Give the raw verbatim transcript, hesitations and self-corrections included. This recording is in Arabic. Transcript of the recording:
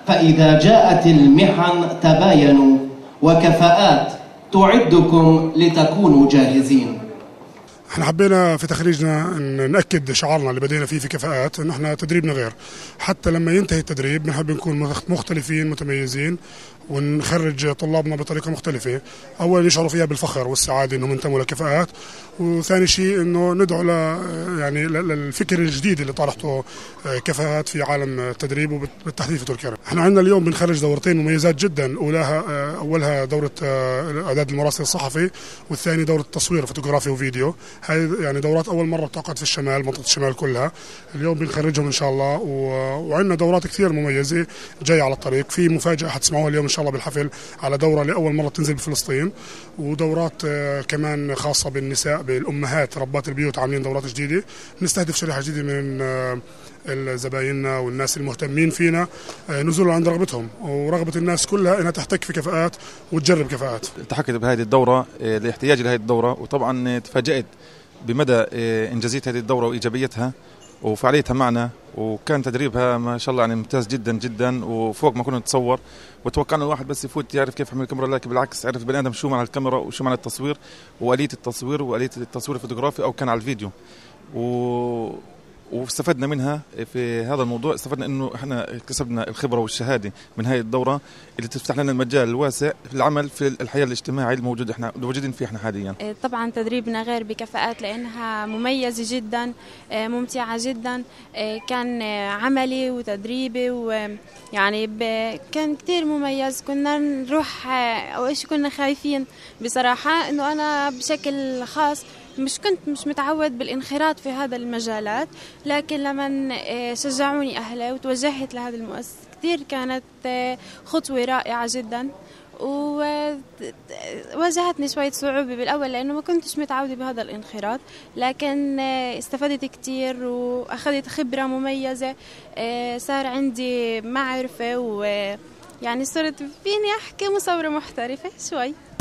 فإذا جاءت المحن تباينوا، وكفاءات تعدكم لتكونوا جاهزين. احنا حبينا في تخريجنا ان ناكد شعارنا اللي بدينا فيه في كفاءات، ان احنا تدريبنا غير. حتى لما ينتهي التدريب بنحب نكون مختلفين متميزين، ونخرج طلابنا بطريقه مختلفه. اولا يشعروا فيها بالفخر والسعاده انهم انتموا لكفاءات، وثاني شيء انه ندعو ل يعني للفكر الجديد اللي طرحته كفاءات في عالم التدريب وبالتحديد في تركيا. احنا عندنا اليوم بنخرج دورتين مميزات جدا، اولاها اولها دوره اعداد المراسل الصحفي، والثاني دوره تصوير فوتوغرافي وفيديو. هاي يعني دورات اول مره بتعقد في الشمال، منطقه الشمال كلها. اليوم بنخرجهم ان شاء الله، وعندنا دورات كثير مميزه جايه على الطريق. في مفاجاه حتسمعوها اليوم ان شاء الله بالحفل على دوره لاول مره تنزل بفلسطين، ودورات كمان خاصه بالنساء بالامهات ربات البيوت. عاملين دورات جديده نستهدف شريحه جديده من الزبايننا والناس المهتمين فينا، نزولا عند رغبتهم ورغبه الناس كلها انها تحتك في كفاءات وتجرب كفاءات. التحقت بهذه الدوره لاحتياجي لهذه الدوره، وطبعا تفاجأت بمدى انجازيه هذه الدوره وايجابيتها وفعاليتها معنا، وكان تدريبها ما شاء الله يعني ممتاز جدا جدا وفوق ما كنا نتصور. وتوقعنا الواحد بس يفوت يعرف كيف يحمل الكاميرا، لكن بالعكس عرف البني ادم شو معنى الكاميرا وشو معنى التصوير واليه التصوير واليه التصوير الفوتوغرافي او كان على الفيديو. و واستفدنا منها في هذا الموضوع. استفدنا انه احنا كسبنا الخبره والشهاده من هذه الدوره اللي تفتح لنا المجال الواسع في العمل في الحياه الاجتماعيه الموجود احنا موجودين فيه احنا حاليا. طبعا تدريبنا غير بكفاءات لانها مميزه جدا، ممتعه جدا، كان عملي وتدريبي ويعني كان كثير مميز. كنا نروح اول شيء كنا خايفين بصراحه، انه انا بشكل خاص مش كنت مش متعود بالانخراط في هذا المجالات، لكن لما شجعوني أهلي وتوجهت لهذا المؤسسة كثير كانت خطوة رائعة جدا. وواجهتني شوية صعوبة بالأول لأنه ما كنتش متعودة بهذا الانخراط، لكن استفدت كثير وأخذت خبرة مميزة. صار عندي معرفة ويعني صرت فيني أحكي مصورة محترفة شوي.